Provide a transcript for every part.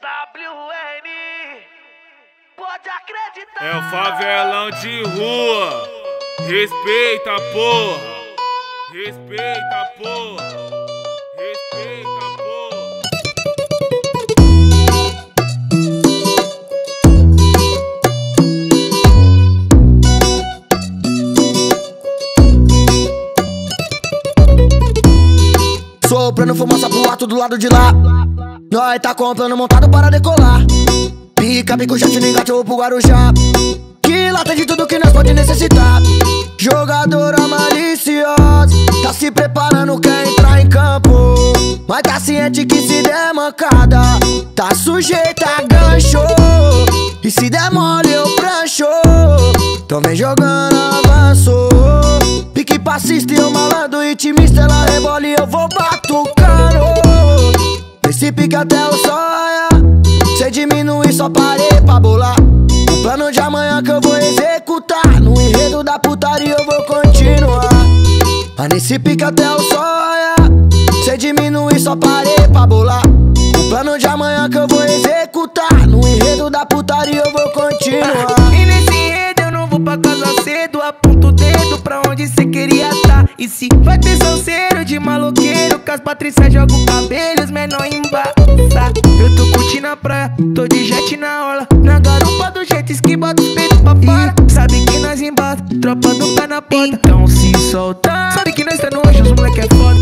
WN, pode acreditar. É o favelão de rua. Respeita, porra. Respeita, porra. Respeita, porra. Soprando fumaça pro alto do lado de lá. Nós tá comprando montado para decolar. Pica, bico, jet, negativo pro Guarujá. Que lá tem de tudo que nós pode necessitar. Jogadora maliciosa, tá se preparando, quer entrar em campo. Mas tá ciente que se der mancada, tá sujeita a gancho. E se der mole eu prancho. Então vem jogando avanço. Pique passista e eu malandro intimista. Ela rebola e eu vou batucando. Nesse pique até o sonha. Cê diminui, só parei pra bolar. O plano de amanhã que eu vou executar. No enredo da putaria eu vou continuar. Mas nesse pique até o sonha. Cê diminui, só parei pra bolar. O plano de amanhã que eu vou executar. No enredo da putaria eu vou continuar. E nesse enredo eu não vou pra casa cedo. Aponto o dedo pra onde cê queria tá. E se vai ter salseiro de maloqueiro, que as Patrícia joga o cabelo, os menor embaça. Eu tô curtindo a praia, tô de jet na orla. Na garupa do jet ski, bota os peitos pra fora. Sabe que nós embata, tropa do pé na porta. Então se solta, sabe que nós tá no hoje, os moleque é foda.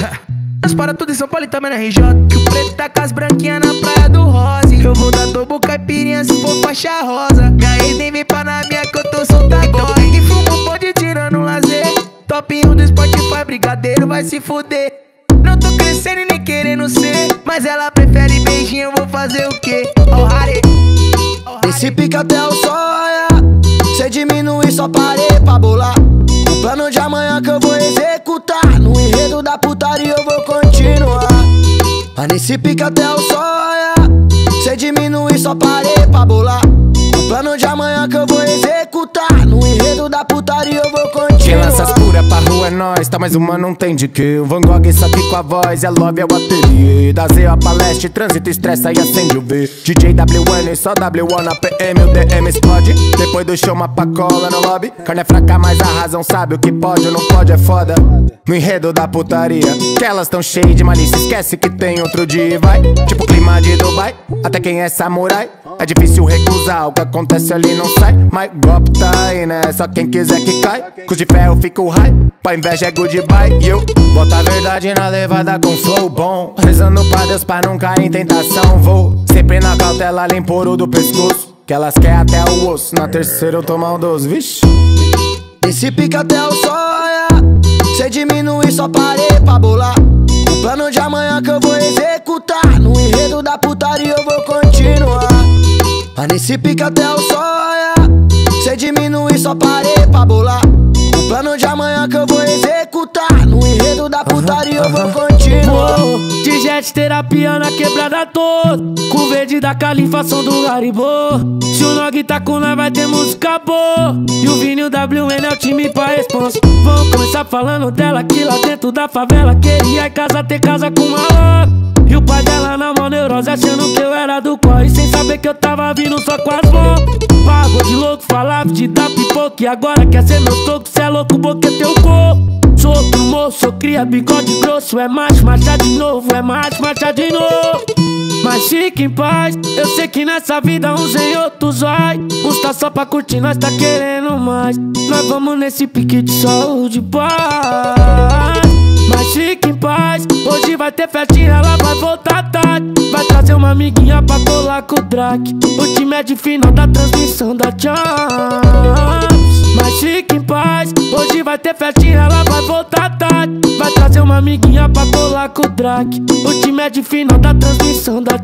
Nós para tudo em São Paulo e também na RJ. Que o preto tá com as branquinhas na praia do Rose. Eu vou dar tobo caipirinha se for faixa rosa. Ganhei nem vem pra na minha que eu tô solta agora. Quem fuma pode tirar no lazer. Top 1 do Spotify, brigadeiro vai se fuder. Não tô crescendo e nem querendo ser, mas ela prefere beijinho, eu vou fazer o quê? Oh, Harry. Esse pica até o sonha. Cê diminui, só parei pra bolar. O plano de amanhã que eu vou executar. No enredo da putaria eu vou continuar. Mas nesse pica até o sonha. Cê diminui, só parei pra bolar. O plano de amanhã que eu vou executar. No enredo da putaria eu vou continuar. Quem lança as pura pra rua é nós, tá mais uma não tem de que. O Van Gogh só aqui com a voz, é love, é o ateliê. Da Z a palestra, trânsito, estressa e acende o V. DJ WN, só W1 na PM, o DM explode. Depois do show uma pacola no lobby. Carne é fraca, mas a razão sabe o que pode ou não pode, é foda. No enredo da putaria, que elas tão cheias de malícia, esquece que tem outro dia e vai. Tipo clima de Dubai, até quem é samurai. É difícil recusar, o que acontece ali não sai. Mas golpe tá aí, né? Só quem quiser que cai. Com de ferro fica o high, pra inveja é goodbye. E eu boto a verdade na levada com flow bom. Rezando pra Deus pra não cair em tentação. Vou sempre na cautela, limpo o do pescoço. Que elas querem até o osso, na terceira eu tomo um doce, vixe. Esse pica até o sonha. Cê diminui, só parei pra bolar. O plano de amanhã que eu vou executar. No enredo da putaria eu vou continuar. Mas nesse pica até o sonha. Cê diminui, só parei pra bolar. O plano de amanhã que eu vou executar. No enredo da putaria eu vou continuar. De jet terapia na quebrada toda. Com verde da Califa, som do Garibô. Se o Nog tá com nós vai ter música boa. E o Vini e o WN é o time pra responsa. Vamos começar falando dela que lá dentro da favela queria em casa ter casa com uma louca. E o pai dela na mão neurose achando que eu era do corre, sem saber que eu tava vindo só com as mãos. Pagou de louco, falava de dar pipoca. E agora quer ser meu toco, cê é louco, boca é teu corpo. Sou outro moço, sou cria, bigode grosso. É macho, marcha de novo, é macho, marcha de novo. Mas fique em paz, eu sei que nessa vida uns em outros vai. Uns tá só pra curtir, nós tá querendo mais. Nós vamos nesse pique de saúde e paz. Mas fique em paz, hoje vai ter festinha, ela vai voltar tarde. Vai trazer uma amiguinha pra colar com o Drake. O time é de final da transmissão da Champs. Mas fique em paz, hoje vai ter festinha, ela vai voltar tarde. Vai trazer uma amiguinha pra colar com o Drake. O time é de final da transmissão da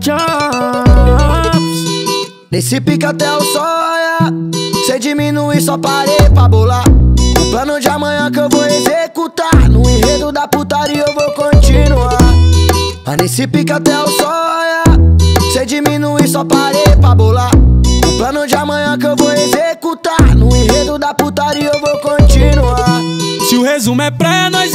Champs. Nesse pica até o sonha. Cê diminui, só parei pra bolar. O plano de amanhã que eu vou executar. No enredo da putaria eu vou continuar. Mas nesse pica até o sonha. Cê diminui, só parei pra bolar. O plano de amanhã que eu vou executar. No enredo da putaria eu vou continuar. Se o resumo é praia, nós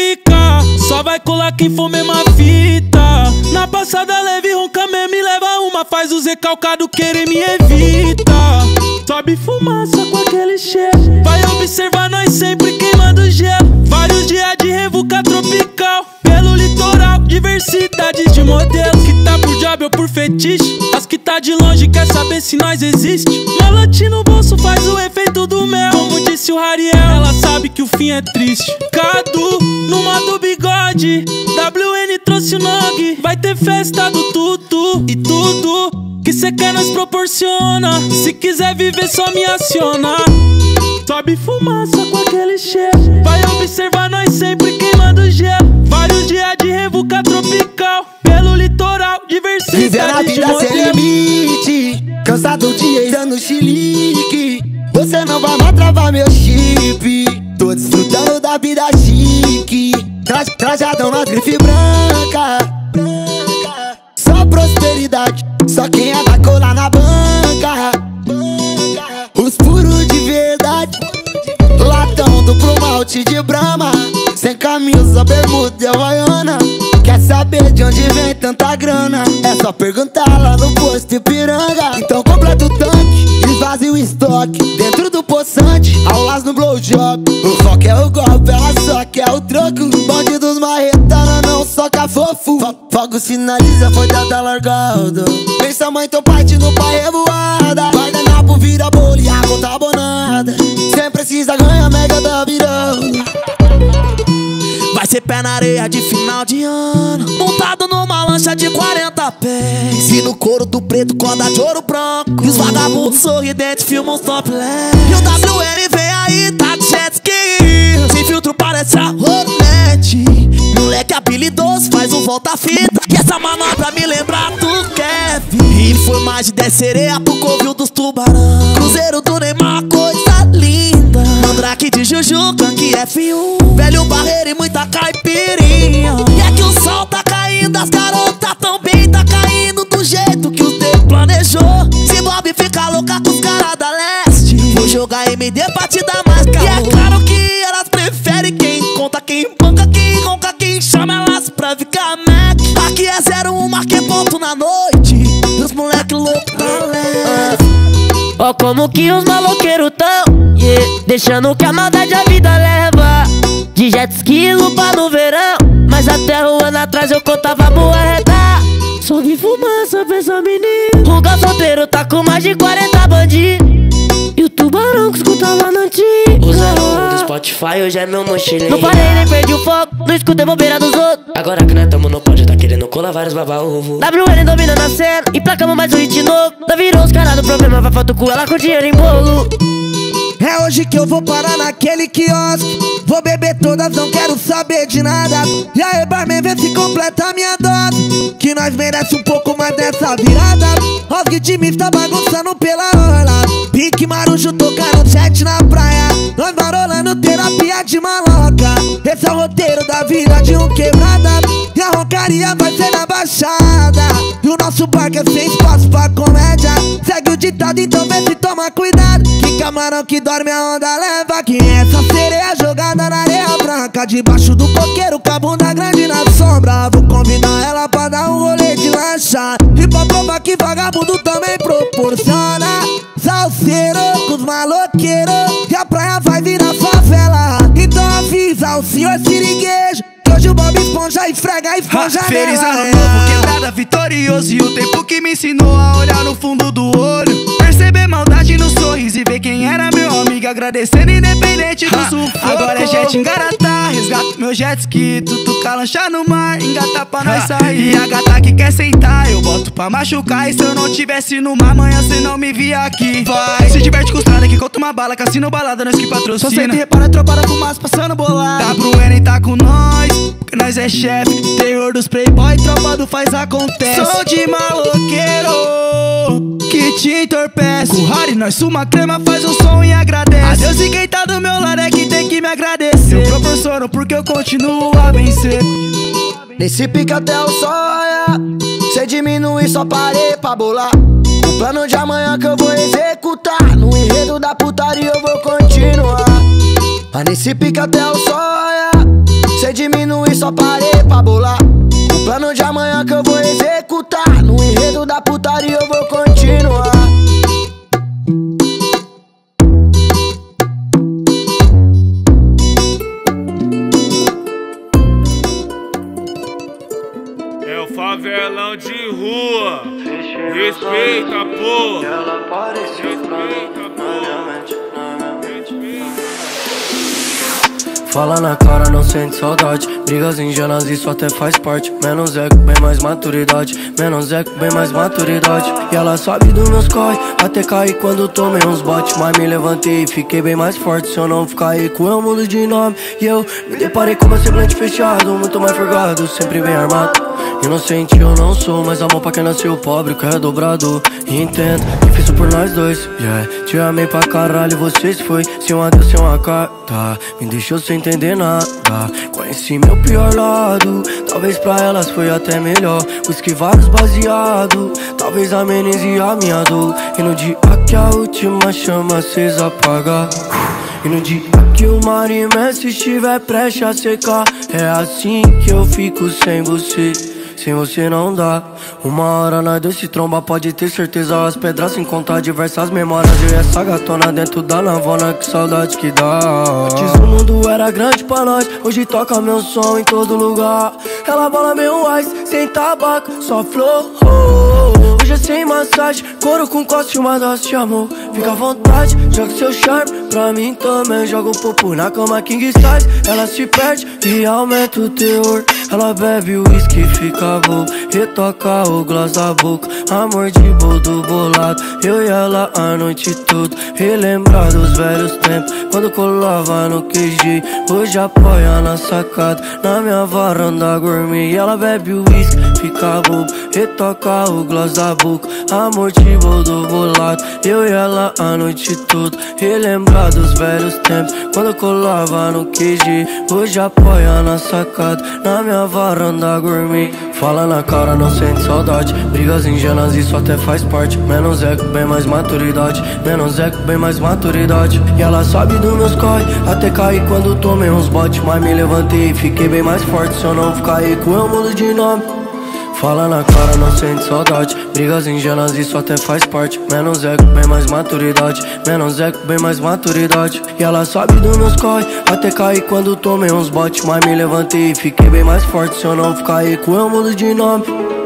embica. Só vai colar quem for mesma fita. Na passada leve, ronca mesmo e leva uma fama faz os recalcados querer me evitar. Sobe fumaça com aquele cheiro, vai observar nós sempre queimando gelo. Vários dias de revuca tropical pelo litoral, diversidades de modelos. Que tá por job ou por fetiche, as que tá de longe quer saber se nós existe. Malote no bolso faz o efeito do mel, como disse o Rariel, ela sabe que o fim é triste. Cadu no modo bigode, WN trouxe o Nog. Vai ter festa do tudo e tudo que cê quer nós proporciona. Se quiser viver só me aciona. Sobe fumaça com aquele cheiro, vai observar nós sempre queimando gelo. Vários dias de revuca tropical pelo litoral, Vivendo a diversidade de vida sem modelos. limite, cansado de ex dando chilique. Você não vai mais travar meu chip. Tô desfrutando da vida chique, trajadão na grife branca. Só prosperidade, só quem é da cola na banca. Os puros de verdade, latão duplo malte de Brahma, sem camisa, bermuda e havaiana. Quer saber de onde vem tanta grana? É só perguntar lá no posto Ipiranga. Então completa o tanque, esvazia o estoque dentro do poçante, aulas no blowjob. O foco é o golpe, ela só quer o troco. Bonde dos marretana não soca fofo. Fogo sinaliza, foi dada largada. Pensa mãe, teu parte no pai revoada. Guardanapo vira bolo e a conta abonada. Cê precisa ganhar mega da virada. Vai ser pé na areia de final de ano, montado numa lancha de 40 pés. E no couro do preto corda de ouro branco, e os vagabundos sorridentes filmam os topless. E o WN vem aí, tá de jet ski, sem filtro parece a Hornet. Moleque habilidoso, faz um volta-fita, e essa manobra me lembra do Kevin. E foi mais de 10 sereia pro covil dos tubarão. Cruzeiro do Neymar, coisa linda. Mandrake de Jujuca, que F1, velho barreiro e muita caipirinha. E é que o sol tá caindo, as garotas também tá caindo do jeito que o tempo planejou. Se Bob fica louca com os caras da leste, vou jogar MD pra te dar mais calor. E é claro que elas preferem quem conta, quem banca, quem ronca, quem chama elas pra ficar Mac. Aqui é 01, marquei ponto na noite, e os moleque louco tá leve. Ó como que os maloqueiros tão, yeah, deixando que a maldade a vida leva. De jet ski, lupa no verão, mas até um ano atrás eu contava moeda. Só vi fumaça pra essa menina. O gal solteiro tá com mais de 40 bandidos, e o tubarão que escutava na antiga. O 01 do Spotify hoje é meu mochileiro. Não parei nem perdi o foco, não escutei bobeira dos outros. Agora que nós tamo no pódio, tá querendo colar vários baba-ovo. WN dominando a cena, emplacamos mais um hit novo. Nós virou os caras do problema, vai foto com ela com dinheiro em bolo. É hoje que eu vou parar naquele quiosque, vou beber todas, não quero saber de nada. E aí barman, vê se completa a minha dose, que nós merece um pouco mais dessa virada. Os times tá bagunçando pela orla, Pique Marujo tocando jet na praia, nós marolando terapia de maloca. Esse é o roteiro da vida de um quebrada, e a roncaria vai ser na baixada. E o nosso barco é sem espaço pra comédia. Segue o ditado, então vê se toma cuidado, que camarão que dorme a onda leva. Que essa sereia jogada na areia branca, debaixo do coqueiro com a bunda grande na sombra. Vou convidar ela pra dar um rolê de lancha, e pra provar que vagabundo também proporciona. Salseiro com os maloqueiros, e a praia vai virar favela. Então avisa o senhor siriguejo, que hoje o Bob Esponja esfrega a esponja Feliz nela. ano novo, quebrada vitorioso, e o tempo que me ensinou a olhar no fundo do olho, perceber maldade no sorriso e ver quem era meu amigo, agradecendo independente do sufoco. Agora é jet engaratá, resgato meu jet ski, tutuca lancha no mar, engata pra nós sair. E a gata que quer sentar, eu boto pra machucar. E se eu não tivesse no mar, amanhã cê não me via aqui. Vai, se diverte com os caras que conta uma bala, cassino balada, nós que patrocina. Só senta e repara, tropa da fumaça passando bolado. WN tá com nós, porque nós é chefe, terror dos playboy, tropa do faz acontece. Sou de maloqueiro que te entorpece, com Harry nós suma crema, faz o som e agradece. A Deus e quem tá do meu lado é que tem que me agradecer. Eu proporciono porque eu continuo a vencer. Nesse pique até o sol raiar, cê diminui, só parei pra bolar o plano de amanhã que eu vou executar. No enredo da putaria eu vou continuar. Mas nesse pique até o sol raiar, cê diminui, só parei pra bolar o plano de amanhã que eu vou executar. No enredo da putaria eu vou continuar. É o favelão de rua. Respeita, porra. Ela apareceu pra mim, Respeita, na minha porra. mente, na minha mente. Fala na cara, não sente saudade. Brigas ingênuas, isso até faz parte. Menos eco, bem mais maturidade. Menos eco, bem mais maturidade. E ela sabe dos meus corre, até cair quando tomei uns botes. Mas me levantei e fiquei bem mais forte. Se eu não ficar rico, eu mudo de nome. E eu me deparei com meu semblante fechado, muito mais forgado, sempre bem armado. Inocente eu não sou, mas amor pra quem nasceu pobre, que é dobrado. Entendo que fiz isso por nós dois, yeah. Te amei pra caralho, você se foi. Se um adeus, se uma carta, me deixou sem entender nada. Conheci meu pior lado, talvez pra elas foi até melhor. Whisky, vários baseado, talvez amenize a minha dor. E no dia que a última chama acesa apaga, e no dia que o mar imenso estiver prestes a secar, é assim que eu fico sem você. Sem você não dá. Uma hora nós dois se tromba, pode ter certeza. As pedras sem contar diversas memórias. Eu e essa gatona dentro da navona, que saudade que dá. Antes o mundo era grande pra nós, hoje toca meu som em todo lugar. Ela bola meu ice, sem tabaco, só flor. Hoje é sem massagem, couro com coste, uma dose de amor. Fica à vontade, joga seu charme pra mim também. Joga o popo na cama king size. Ela se perde e aumenta o teor. Ela bebe o uísque, fica bom, retoca o gloss da boca. Amor de boldo bolado, eu e ela a noite toda. Relembrar dos velhos tempos, quando colava no QG. Hoje apoia na sacada, na minha varanda gourmet. Ela bebe o uísque, fica bom, retoca o gloss da boca. Amor de boldo bolado, eu e ela a noite toda. Relembrar dos velhos tempos, quando colava no QG. Hoje apoia na sacada, na minha varanda gourmet. Fala na cara, não sente saudade. Brigas ingênuas, isso até faz parte. Menos eco, bem mais maturidade. Menos eco, bem mais maturidade. E ela sabe dos meus corre, até cair quando tomei uns botes. Mas me levantei e fiquei bem mais forte. Se eu não ficar rico, eu mudo de nome. Fala na cara, não sente saudade. Brigas ingênuas, isso até faz parte. Menos eco, bem mais maturidade. Menos eco, bem mais maturidade. E ela sabe dos meus corre, até cair quando tomei uns botes. Mas me levantei e fiquei bem mais forte. Se eu não ficar rico, eu mudo de nome.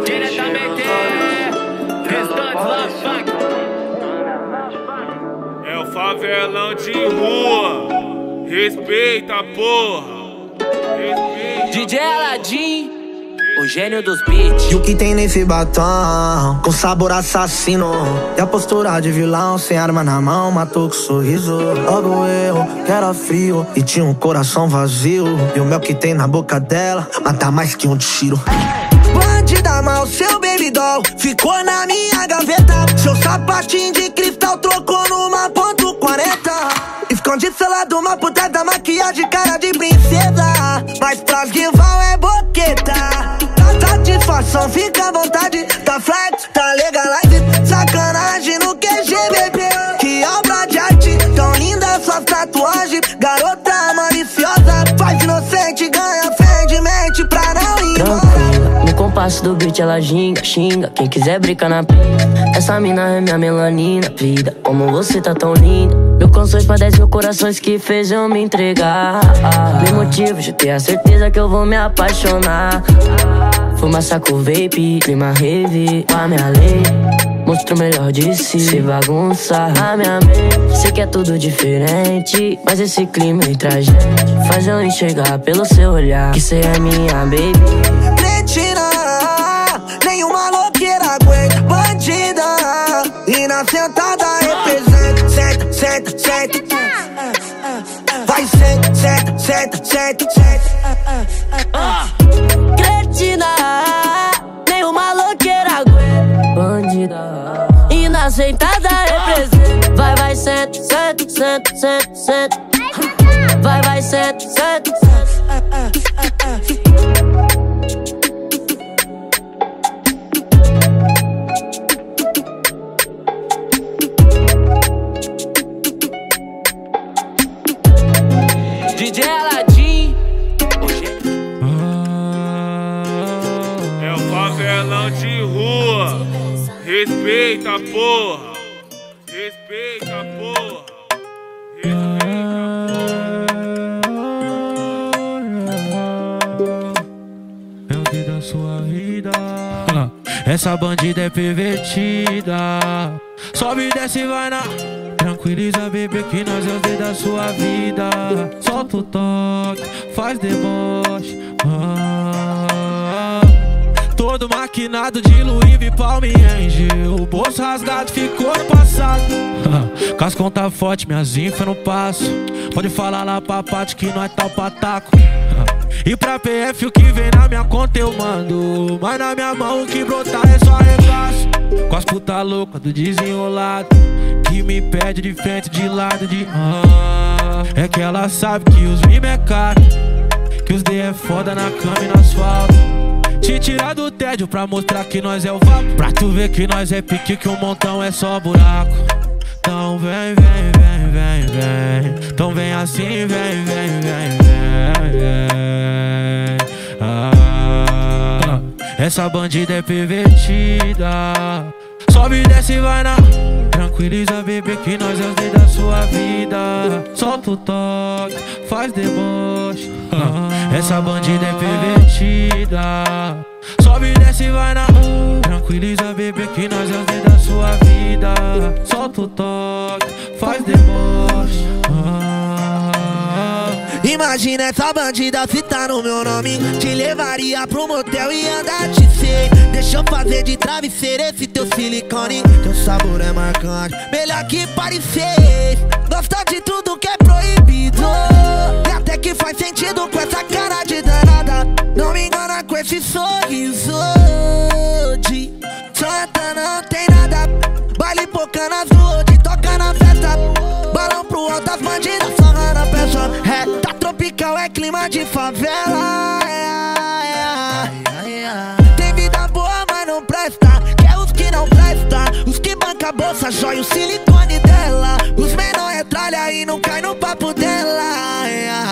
É o favelão de rua. Respeita, porra. Respeita. DJ Aladim, o gênio dos beats. E o que tem nesse batom, com sabor assassino. E a postura de vilão, sem arma na mão, matou com sorriso. Logo eu, que era frio e tinha um coração vazio. E o mel que tem na boca dela, mata mais que um tiro. Bandida mal, seu baby doll ficou na minha gaveta. Seu sapatinho de cristal trocou numa ponto 40. Esconde celular de uma puta da maquiagem, cara de princesa. Mas pras rival é boqueta. Satisfação, fica à vontade. Tá flex, tá legalize. Sacanagem no QG, bebê. Que obra de arte, tão linda suas tatuagens. Garota maliciosa, faz inocente, ganha fé de mente pra não ir embora. No compasso do beat ela ginga, xinga. Quem quiser brincar na pista. Essa mina é minha melanina. Vida, como você tá tão linda. Mil canções pra 10 mil corações que fez eu me entregar. Meu motivo de ter a certeza que eu vou me apaixonar. Fuma saco vape, clima rave, a minha lei. Mostra o melhor de si, se bagunça a minha mente. Sei que é tudo diferente, mas esse clima entre a gente faz eu enxergar pelo seu olhar que cê é minha baby. Cretina, nenhuma louqueira aguenta. Bandida, e na sentada representa. Senta, senta, senta. Vai, senta, senta, senta, senta, senta. Cretina, nenhuma louqueira aguenta. Bandida, e na sentada representa. Vai, vai, senta, senta, senta, senta, senta. Vai, vai, senta, senta, senta. DJ Aladim, Respeita, porra. Respeita, porra. É o que da sua vida. Essa bandida é pervertida. Sobe e desce e vai na. Tranquiliza, bebê, que nós é o D da sua vida. Solta o toque, faz deboche. Todo maquinado de Louis V, Palme Angel. O bolso rasgado ficou no passado. Com as contas fortes, minhas infas no passo. Pode falar lá pra parte que nós tá o pataco. E pra PF o que vem na minha conta eu mando. Mas na minha mão o que brotar é só regaço. Com as puta louca do desenrolado, que me pede de frente, de lado, de é que ela sabe que os mimos é caro, que os D é foda na cama e no asfalto. Te tirar do tédio pra mostrar que nós é o vapo, pra tu ver que nós é pique, que o montão é só buraco. Então vem, vem, vem, vem, vem. Então vem assim, vem, vem, vem, vem, vem. Essa bandida é pervertida. Sobe e desce e vai na. Tranquiliza, bebê, que nós é os D da sua vida. Solta o toque, faz deboche. Essa bandida é pervertida. Sobe e desce e vai na. Tranquiliza, bebê, que nós é os D da sua vida. Solta o toque, faz deboche. Imagina essa bandida se tá no meu nome. Te levaria pro motel e andar de sei. Deixa eu fazer de travesseiro esse teu silicone. Teu sabor é marcante, melhor que parecer. Gosta de tudo que é proibido, e até que faz sentido com essa cara de danada. Não me engana com esse sorriso de santa, não tem nada. Baile poca nas ruas, de toca na festa. Balão pro alto, as bandidas sorrando a peça. É, tá tropical, é clima de favela. Tem vida boa, mas não presta. Quer os que não presta, os que banca a bolsa, joia o silicone dela. Os menor é tralha e não cai no papo dela.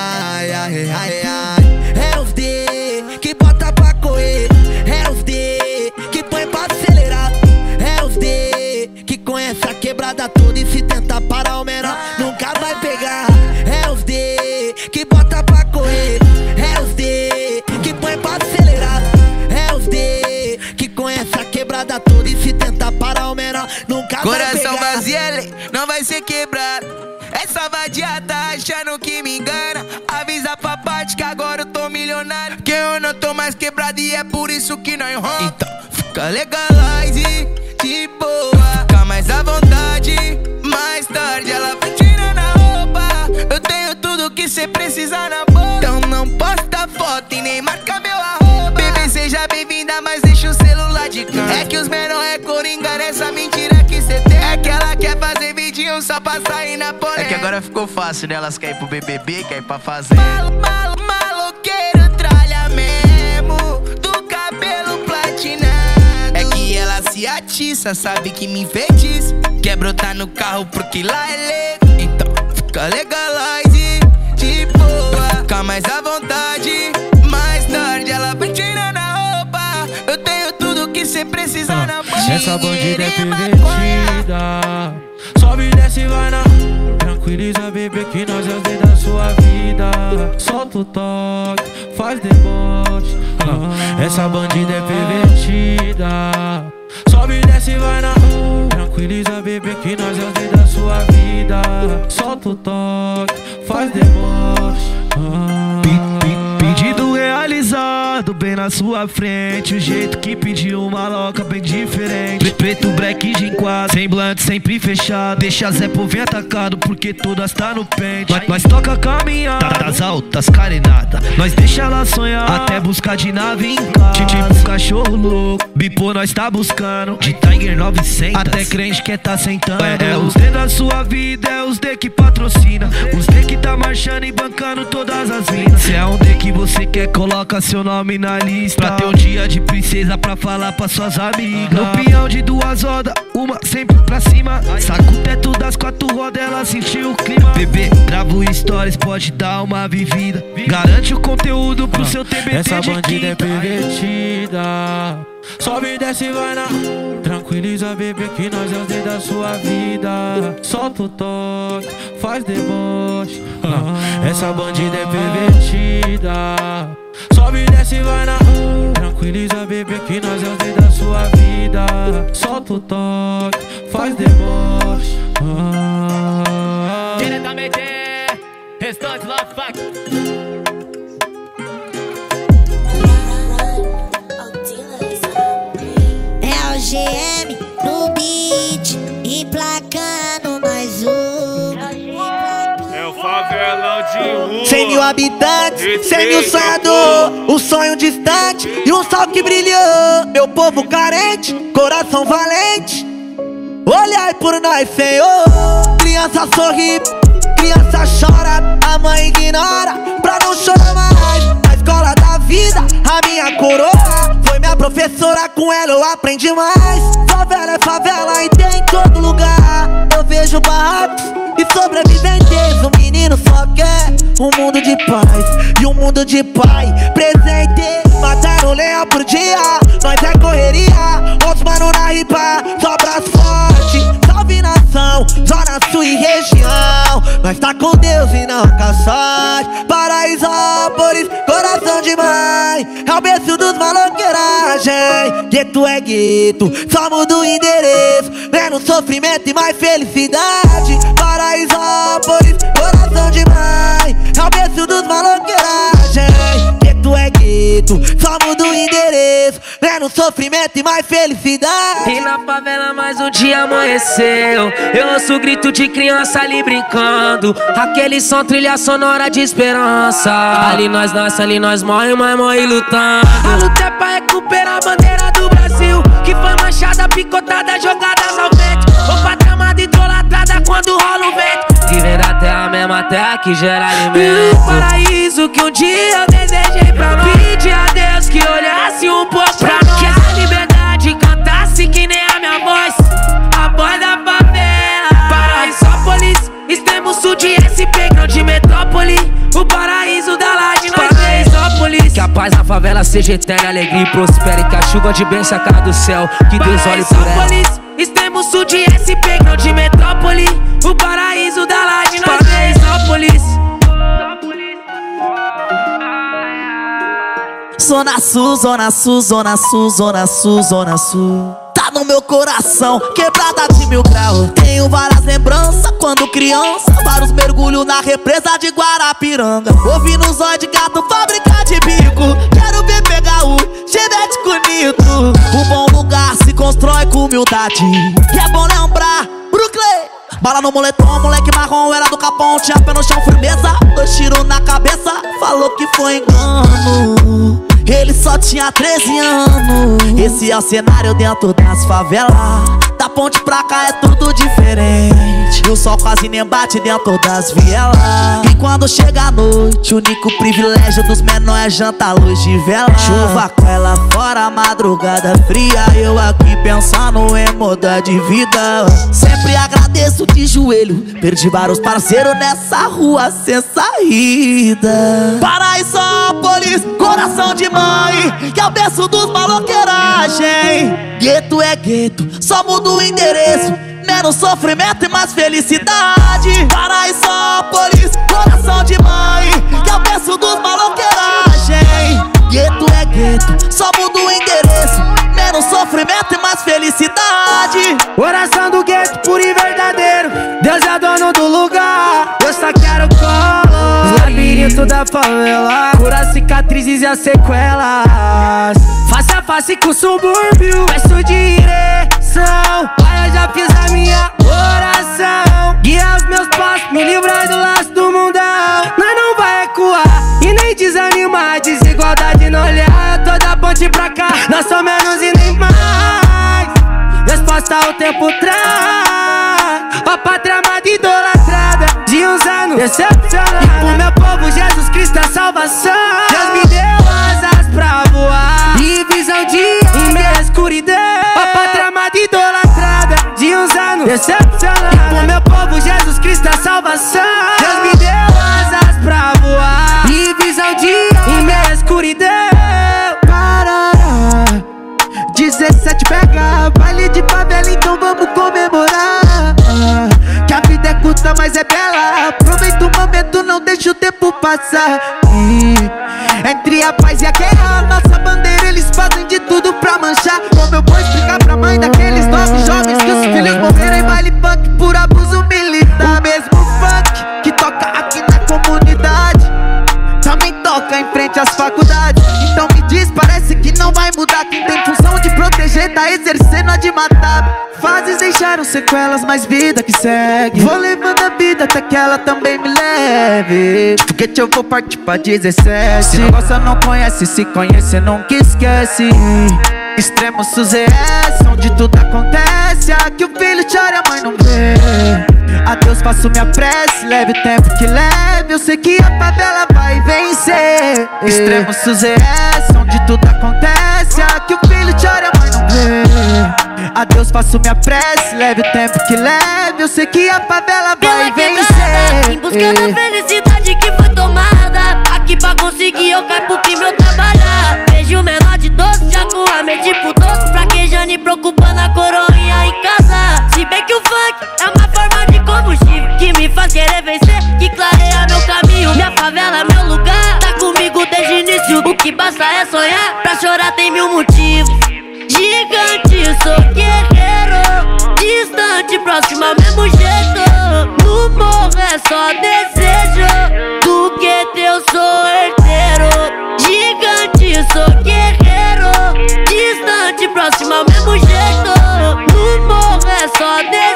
É os D que bota pra correr. É os D que põe pra acelerar. É os D que conhece a quebrada toda e se tentar parar o menor nunca vai pegar. É os D que bota pra correr. É os D que põe pra acelerar. É os D que conhece a quebrada toda e se tentar parar o menor nunca vai pegar. Coração vazio, não vai ser quebrado. Essa vadia tá achando que me engana. Avisa pra parte que agora eu tô milionário, que eu não tô mais quebrado e é por isso que nós rompe. Então fica legalize de boa, fica mais à vontade. Mais tarde ela vai tirando a roupa. Eu tenho tudo que cê precisa na boca. Então não posta foto e nem marca meu arroba. Bebê, seja bem-vinda, mas deixa o celular de canto. É que os menor é coringa nessa mentira que cê tem. É que ela quer fazer vidinho só pra sair na polêmica. É que agora ficou fácil, né? Elas querem ir pro BBB, querem ir pra fazer. Maloqueiro tralha mesmo, do cabelo platinado. É que ela se atiça, sabe que me enfeitiça. Quer brotar no carro porque lá é legal. Então fica legalize de boa, fica mais à vontade. Mais tarde ela vai tirando a roupa. Eu tenho tudo que cê precisa na boca. Essa bandida é pervertida. Sobe e desce e vai na. Tranquiliza, bebê, que nós é os D da sua vida. Solta o toque, faz deboche. Essa bandida é pervertida. Sobe e desce e vai na. Tranquiliza, bebê, que nós é os D da sua vida. Solta o toque, faz deboche. Pedido realizado, bem na sua frente. O jeito que pediu uma loca bem diferente. Preto, black, gin 4, semblante sempre fechado. Deixa Zé Povo atacado porque todas tá no pente. Nós toca caminhada, das altas carenadas. Nós deixa ela sonhar, até buscar de nave em casa. Tipo cachorro louco, Bipo nós tá buscando. De Tiger 900, até crente quer tá sentando. É os D da sua vida, é os D que patrocina. Os D que tá marchando e bancando todas as minas. Se é um D que você quer, coloca seu nome na lista. Pra ter um dia de princesa pra falar pra suas amigas. No peão de duas rodas, uma sempre pra cima. Saca o teto das quatro rodas, ela sentiu o clima. Bebê, grava o stories, pode dar uma vivida. Garante o conteúdo pro seu TBT. Essa de bandida é quinta. pervertida. Sobe e desce, vai na. Tranquiliza, bebê, que nós é os dedos da sua vida. Solta o toque, faz deboche. Essa bandida é pervertida. Sobe e desce, vai na. Tranquiliza, bebê, que nós é os dedos da sua vida. Solta o toque, faz deboche. Diretamente, restante Love Fuck. GM no beat, emplacando mais um. É o favelão de rua. 100 mil habitantes, 100 mil sonhador, um sonho distante e um sol que brilhou. Meu povo carente, coração valente, olhai por nós, Senhor. Criança sorri, criança chora, a mãe ignora pra não chorar mais. Na escola da vida, a minha coroa foi minha professora, com ela eu aprendi mais. Favela é favela e tem em todo lugar. Eu vejo barracos e sobreviventes. O menino só quer um mundo de paz e um mundo de pai presente. Mataram leão por dia, nós é correria. Os mano na ripa, só braço forte. Salve nação, zona sul e região. Nós tá com Deus e não com a sorte. Paraisópolis, coração de mãe, é o berço dos maloqueiragem. Gueto é gueto, só muda o endereço. Menos sofrimento e mais felicidade. Paraisópolis, coração de mãe, é o berço dos maloqueiragem. Gueto é gueto, só muda o endereço. Menos sofrimento e mais felicidade. E na favela mais um dia amanheceu. Eu ouço o grito de criança ali brincando. Aquele som, trilha sonora de esperança. Ali nós nasce, ali nós morre, mas morre lutando. A luta é pra recuperar a bandeira do Brasil, que foi manchada, picotada, jogadas ao vento. Roupa tramada, idolatrada quando rola o vento. Vivendo a terra, mesma terra que gera alimento. O paraíso que um dia eu desejei pra nós. Pedi a Deus que olhasse um pouco pra nós. Que a liberdade cantasse que nem a minha voz, a voz da favela. Paraisópolis, extremo sul de SP, grande metrópole, o paraíso da laje, nós Paraisópolis. Que a paz na favela seja eterna, alegria e prospere. Que a chuva de bênção caia do céu, que Deus olhe por ela. Extremo sul de SP, grande metrópole, o paraíso da laje, nós Paraisópolis. Zona Sul, Zona Sul, Zona Sul, Zona Sul, Zona Sul. Tá no meu coração, quebrada de 1000 graus. Tenho várias lembranças quando criança, vários mergulhos na represa de Guarapiranga. Ouvindo os olhos de gato, fábrica de bico. Quero ver pegar o genético nitro. Um bom lugar se constrói com humildade. E é bom lembrar, Brooklyn. Bala no moletom, moleque marrom, era do Capão. Tinha pé no chão, firmeza, 2 tiros na cabeça. Falou que foi engano, ele só tinha 13 anos. Esse é o cenário dentro das favelas. Da ponte pra cá é tudo diferente. E o sol quase nem bate dentro das vielas. E quando chega a noite, o único privilégio dos menores é jantar à luz de vela. Chuva cai lá fora, madrugada fria. Eu aqui pensando em mudar de vida. Sempre agradeço de joelho. Perdi vários parceiros nessa rua sem saída. Paraisópolis, coração de mãe, que é o berço dos maloqueiragem. Gueto é gueto, só muda o endereço. Menos sofrimento e mais felicidade. Paraisópolis, coração de mãe, que é o berço dos maloqueiragem. Gueto é gueto, só muda o endereço. Menos sofrimento e mais felicidade. Coração do gueto, puro e verdadeiro. Deus é dono do lugar, eu só quero colo. Labirinto da favela, cura cicatrizes e as sequelas. Face a face com o subúrbio, peço direção. Olha, eu já fiz a minha oração. Guia os meus passos, me livrar do laço do mundão. Nós não vai recuar e nem desanimar. Desigualdade não olhar, eu tô da ponte pra cá. Nós somos menos e nem mais. Resposta o tempo traz. Ó pátria amada idolatrada, de uns anos decepcionada. E pro meu povo Jesus Cristo é salvação. Deus me deu asas pra voar e visão de em meia escuridão. Ó pátria amada idolatrada, de uns anos decepcionada. E pro meu povo Jesus Cristo é salvação. Deus me deu asas pra voar e visão de em meia escuridão. Parará, nossa. Entre a paz e a guerra, a nossa bandeira eles fazem de tudo pra manchar. Como eu vou explicar pra mãe daqueles 9 jovens que os filhos morreram em baile funk por abuso militar? O mesmo funk que toca aqui na comunidade também toca em frente às faculdades. Então me diz, parece que não vai mudar. Quem tem função de proteger tá exercendo a de matar. Fases deixaram sequelas, mas vida que segue. Vou levando a vida até que ela também me leve. De foguete eu vou partir pra 17. Se não gosta não conhece, se conhece nunca esquece. Extremo SUZS, onde tudo acontece. Aqui o filho chora e a mãe não vê. A Deus faço minha prece, leve o tempo que leve. Eu sei que a favela vai vencer. Extremo SUZS, onde tudo acontece. Aqui o filho chora e a mãe não vê. A Deus faço minha prece, leve o tempo que leve. Eu sei que a favela vai vencer. Em busca da felicidade que foi tomada. Aqui pra conseguir eu caio pro crime eu trabalhar. Vejo o menor de 12 já com a mente pro doce, fraquejando e preocupando a coroinha em casa. Se bem que o funk é uma forma de combustível que me faz querer vencer, que clareia meu caminho. Minha favela é meu lugar, tá comigo desde o início. O que basta é sonhar, pra chorar tem 1000 motivos. Gigante, sou guerreiro, distante, próximo ao mesmo jeito. No morro é só desejo, do que teu sou herdeiro. Gigante, sou guerreiro, distante, próximo ao mesmo jeito. No morro é só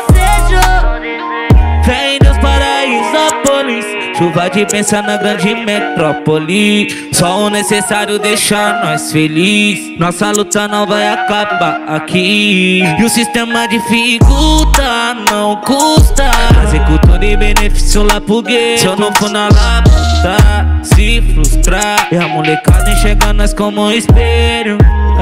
desejo. Vem dos Paraisópolis, chuva de bênção na grande metrópole. Só o necessário deixa nós feliz. Nossa luta não vai acabar aqui. E o sistema dificulta, não custa. Executando em benefício lá pro gueto. Se eu não for na labuta, se frustrar. E a molecada enxerga nós como um espelho.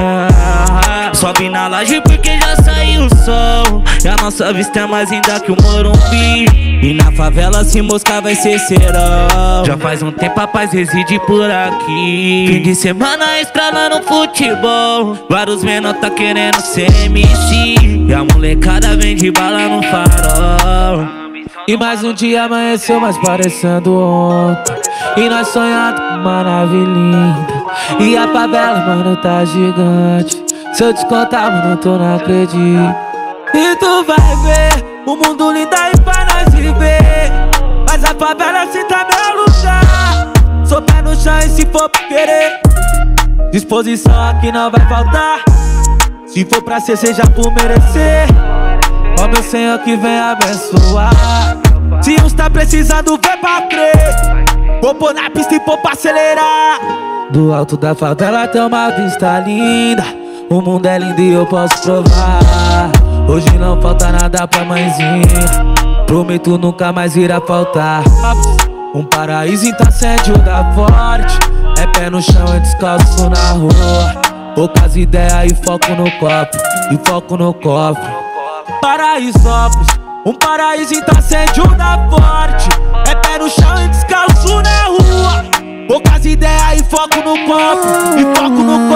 Sobe na laje porque já saiu o sol. E a nossa vista é mais linda que o Morumbi. E na favela se moscar vai ser serão. Já faz um tempo a paz reside por aqui. Fim de semana estralando futebol. Vários menor tá querendo ser MC. E a molecada vem de bala no farol. E mais um dia amanheceu, mas parecendo ontem. E nós sonhando com uma nave linda. E a favela, mano, tá gigante. Se eu descontar, mano, tu não acredita. E tu vai ver o mundo lindo aí pra nós viver. Mas a favela se tá meu lugar. Sou pé no chão e se for por querer, disposição aqui não vai faltar. Se for pra ser, seja por merecer. Ó meu Senhor que vem abençoar. Se uns tá precisando, vem pra crer. Vou pôr na pista e pôr pra acelerar. Do alto da favela tem uma vista linda. O mundo é lindo e eu posso provar. Hoje não falta nada pra mãezinha. Prometo nunca mais irá faltar. Um paraíso tá incêndio da forte. É pé no chão e descalço na rua. Poucas ideias e foco no copo. E foco no cofre. Paraisópolis, um paraíso tá incêndio da forte. É pé no chão e descalço na rua. Poucas ideias e foco no copo. E foco no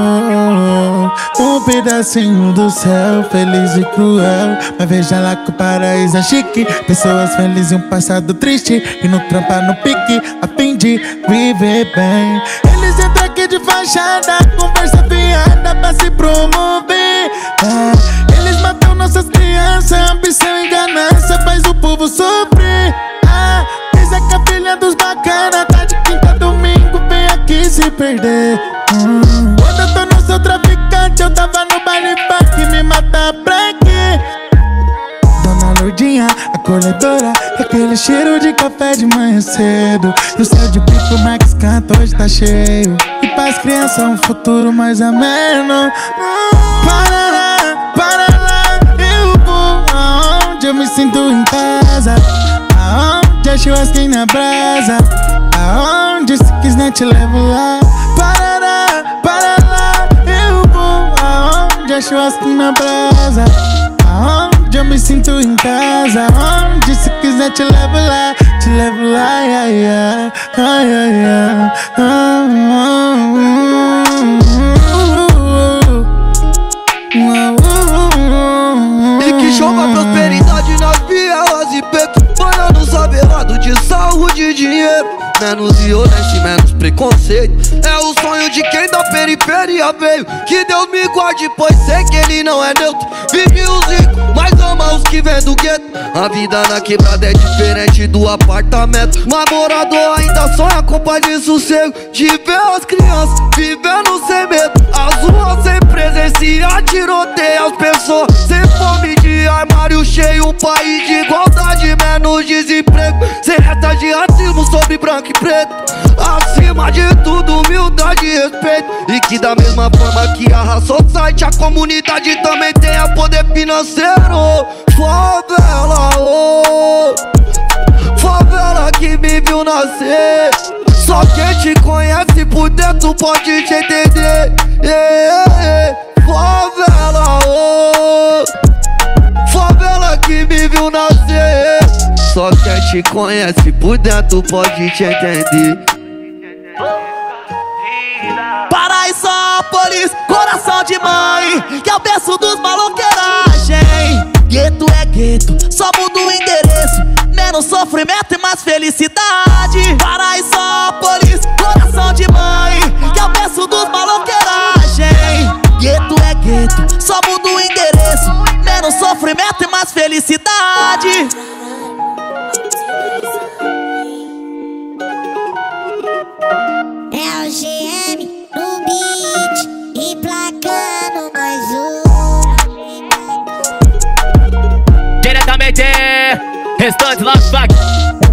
copo. Um pedacinho do céu, feliz e cruel. Mas veja lá que o paraíso é chique. Pessoas felizes e um passado triste. E no trampa no pique, a fim de viver bem. Eles entram aqui de fachada, conversa fiada pra se promover. Eles matam nossas crianças, ambição e ganância faz o povo sofrer. Pensa que a filha dos bacana tá de quinta a domingo, vem aqui se perder. Quando eu tô no seu traficante, eu tava no baile funk, me matar pra quê? Dona Lourdinha, acolhedora, com aquele cheiro de café de manhã cedo. E o céu de bico Max canta hoje tá cheio. E pras crianças um futuro mais ameno. Para lá, eu vou aonde eu me sinto em casa. Aonde a churrasquinha na brasa. Aonde se quiser te levo lá. Para lá, eu vou aonde a churrasquinha na brasa. Aonde eu me sinto em casa. Aonde se quiser te levo lá. Te levo lá, yeah, yeah. Ai, ai, E que chova prosperidade nas vielas e becos, morando nos favelados de saúde e dinheiro. menos violência e menos preconceito. É o sonho de quem da periferia veio. Que Deus me guarde, pois sei que ele não é neutro. Vive os ricos, mas ama os que vêm do gueto. A vida na quebrada é diferente do apartamento. Mas morador ainda sonha com paz e sossego, de ver as crianças vivendo sem medo. As ruas sem presenciar tiroteio, as pessoas sem fome de armário cheio. Um país de igualdade, menos desemprego, sem reta de racismo sobre branco e preto. Acima de tudo, humildade e respeito. E que da mesma forma que a raça society, a comunidade também tenha poder financeiro. Favela, oh, favela que me viu nascer. Só quem te conhece por dentro pode te entender. Favela, oh, favela que me viu nascer. Só quem te conhece por dentro pode te entender. Paraisópolis, coração de mãe, que é o berço dos maloqueiragem. Gueto é gueto, só muda o endereço, menos sofrimento e mais felicidade. Paraisópolis, coração de mãe, que é o berço dos maloqueiragem. Gueto é gueto, só muda o endereço, menos sofrimento e mais felicidade. É o GM no beat, emplacando mais Diretamente, restante Love Fuck.